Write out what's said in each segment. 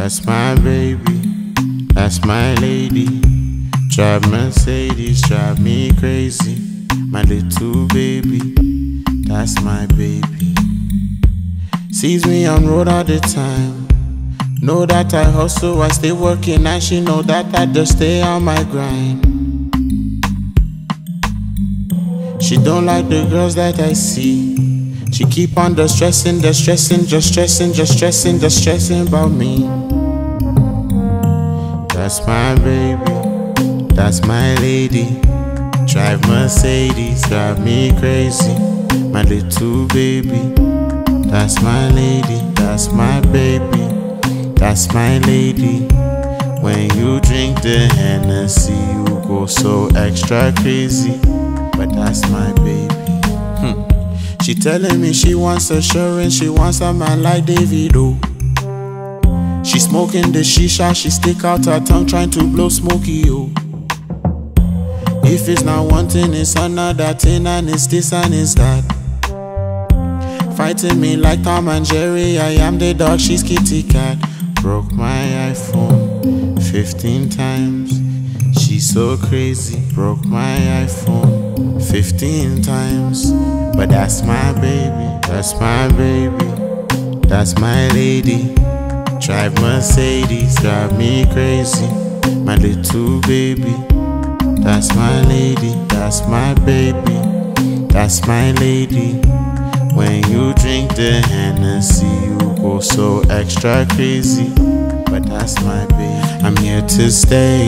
That's my baby, that's my lady. Drive Mercedes, drive me crazy. My little baby, that's my baby. Sees me on road all the time. Know that I hustle, I stay working, and she know that I just stay on my grind. She don't like the girls that I see. She keep on just stressing about me. That's my baby, that's my lady. Drive Mercedes, drive me crazy. My little baby, that's my lady, that's my baby, that's my lady. When you drink the Hennessy, you go so extra crazy. But that's my baby. She telling me she wants assurance, she wants a man like Davido. She smoking the shisha, she stick out her tongue trying to blow smoky, oh. If it's not one thing, it's another thing, and it's this and it's that. Fighting me like Tom and Jerry, I am the dog, she's kitty cat. Broke my iPhone 15 times, she's so crazy. Broke my iPhone 15 times. But that's my baby, that's my baby, that's my lady. Drive Mercedes, drive me crazy. My little baby, that's my lady, that's my baby, that's my lady. When you drink the Hennessy, you go so extra crazy. But that's my baby. I'm here to stay,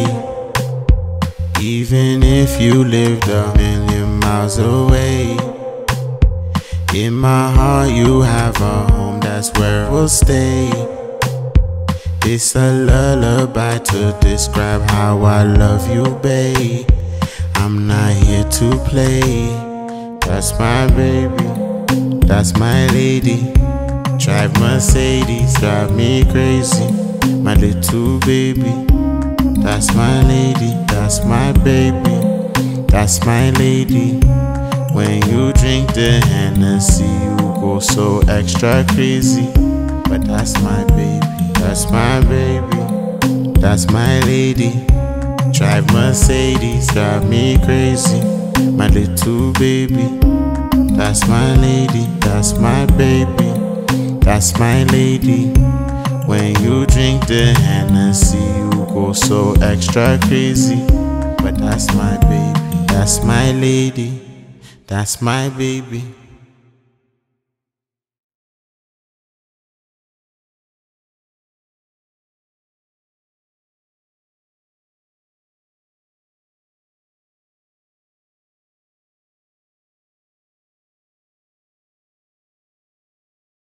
even if you lived a million miles away. In my heart you have a home, that's where we'll stay. It's a lullaby to describe how I love you, babe. I'm not here to play. That's my baby, that's my lady. Drive Mercedes, drive me crazy. My little baby, that's my lady, that's my baby, that's my lady. When you drink the Hennessy, you go so extra crazy. But that's my baby, that's my baby, that's my lady. Drive Mercedes, drive me crazy. My little baby, that's my lady, that's my baby, that's my lady. When you drink the Hennessy, you go so extra crazy. But that's my baby, that's my lady, that's my baby.